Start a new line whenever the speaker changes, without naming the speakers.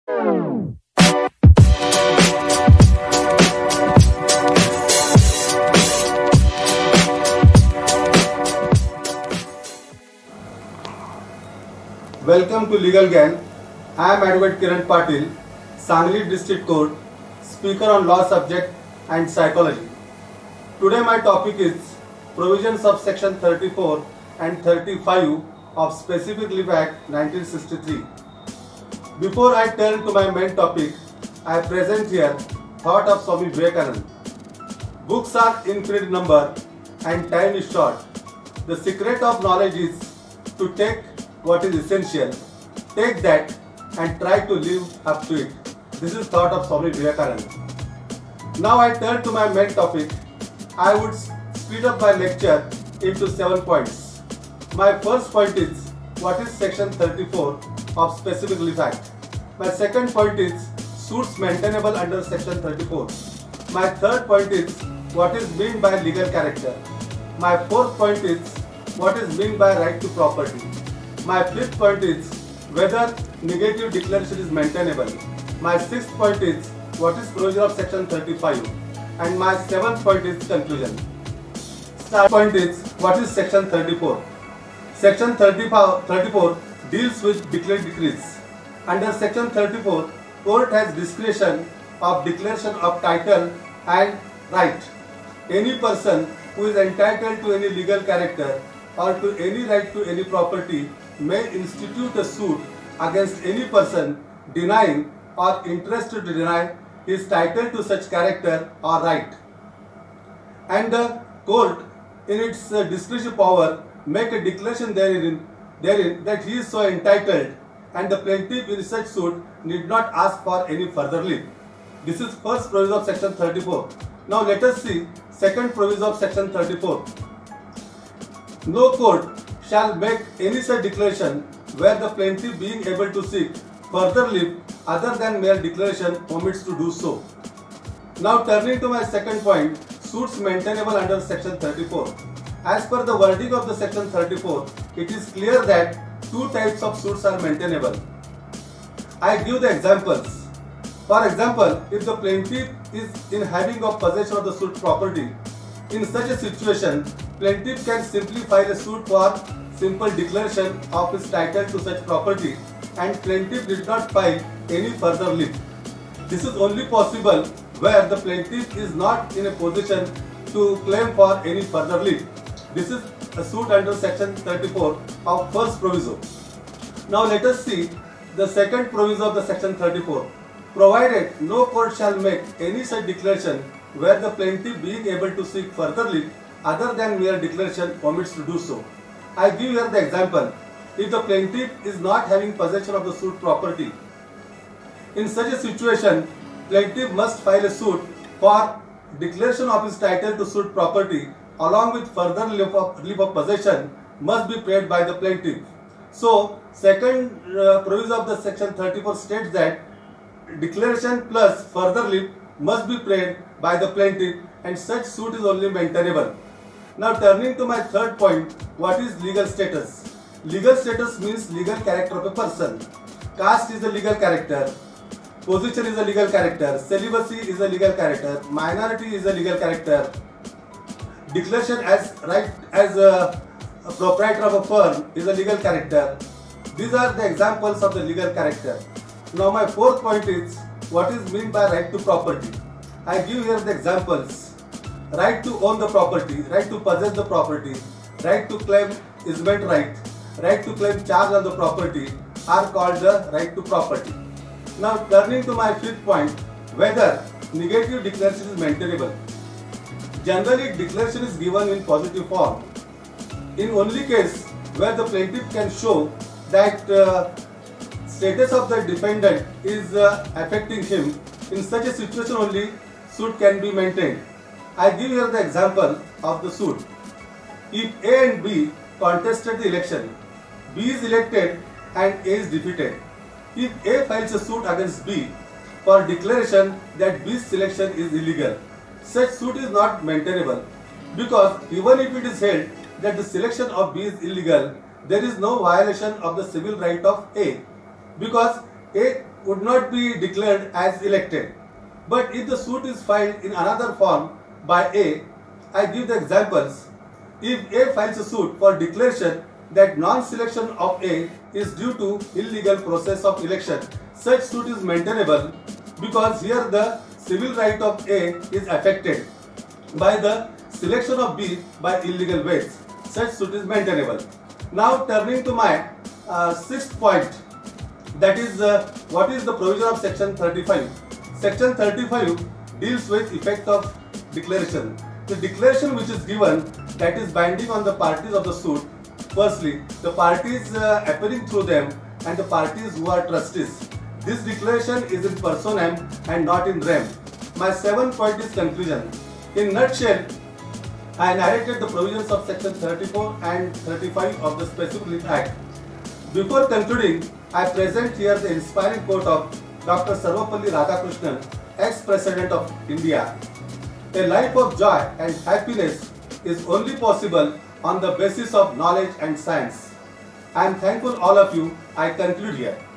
Welcome to Legal Gang. I am Advocate Kiran Patil, Sangli District Court, speaker on law subject and psychology. Today my topic is provisions of section 34 and 35 of Specific Leave Act 1963. Before I turn to my main topic, I present here thought of Swami Vivekananda. Books are infinite number and time is short. The secret of knowledge is to take what is essential, take that and try to live up to it. This is thought of Swami Vivekananda. Now I turn to my main topic. I would split up my lecture into 7 points. My first point is what is section 34 of Specific Leave Act. My second point is suits maintainable under section 34. My third point is what is meant by legal character. My fourth point is what is meant by right to property. My fifth point is whether negative declaration is maintainable. My sixth point is what is provision of section 35. And my seventh point is conclusion. Start point is what is section 34. Section 34 deals with declared decrees. Under section 34, court has discretion of declaration of title and right. Any person who is entitled to any legal character or to any right to any property may institute a suit against any person denying or interested to deny his title to such character or right. And the court in its discretionary power make a declaration therein that he is so entitled, and the plaintiff in such suit need not ask for any further leave. This is first provision of section 34. Now let us see second provision of section 34. No court shall make any such declaration where the plaintiff being able to seek further leave other than mere declaration omits to do so. Now turning to my second point, suits maintainable under section 34. As per the wording of the section 34, it is clear that two types of suits are maintainable. I give the examples. For example, if the plaintiff is in having of possession of the suit property, in such a situation, plaintiff can simply file a suit for simple declaration of his title to such property, and plaintiff did not file any further leave. This is only possible where the plaintiff is not in a position to claim for any further leave. This is a suit under section 34 of first proviso. Now let us see the second proviso of the section 34. Provided no court shall make any such declaration where the plaintiff being able to seek further leave other than mere declaration omits to do so. I give here the example. If the plaintiff is not having possession of the suit property, in such a situation, plaintiff must file a suit for declaration of his title to suit property along with further leave of possession must be paid by the plaintiff. So, second provision of the section 34 states that declaration plus further leave must be paid by the plaintiff, and such suit is only maintainable. Now turning to my third point, what is legal status? Legal status means legal character of a person. Caste is a legal character, position is a legal character, celibacy is a legal character, minority is a legal character, declaration as right as a proprietor of a firm is a legal character. These are the examples of the legal character. Now my fourth point is what is meant by right to property. I give here the examples. Right to own the property, right to possess the property, right to claim easement right to claim charge on the property are called the right to property. Now turning to my fifth point, whether negative declaration is maintainable. Generally, declaration is given in positive form. In only case where the plaintiff can show that status of the defendant is affecting him, in such a situation only suit can be maintained. I give here the example of the suit. If A and B contested the election, B is elected and A is defeated. If A files a suit against B for declaration that B's selection is illegal, such suit is not maintainable, because even if it is held that the selection of B is illegal, there is no violation of the civil right of A, because A would not be declared as elected. But if the suit is filed in another form by A, I give the examples. If A files a suit for declaration that non-selection of A is due to illegal process of election, such suit is maintainable because here the civil right of A is affected by the selection of B by illegal ways. Such suit is maintainable. Now turning to my sixth point, that is what is the provision of section 35. Section 35 deals with effect of declaration. The declaration which is given, that is binding on the parties of the suit. Firstly, the parties appearing through them and the parties who are trustees. This declaration is in personam and not in rem. My seventh point is conclusion. In nutshell, I narrated the provisions of section 34 and 35 of the Specific Relief Act. Before concluding, I present here the inspiring quote of Dr. Sarvepalli Radhakrishnan, ex-President of India. A life of joy and happiness is only possible on the basis of knowledge and science. I am thankful all of you. I conclude here.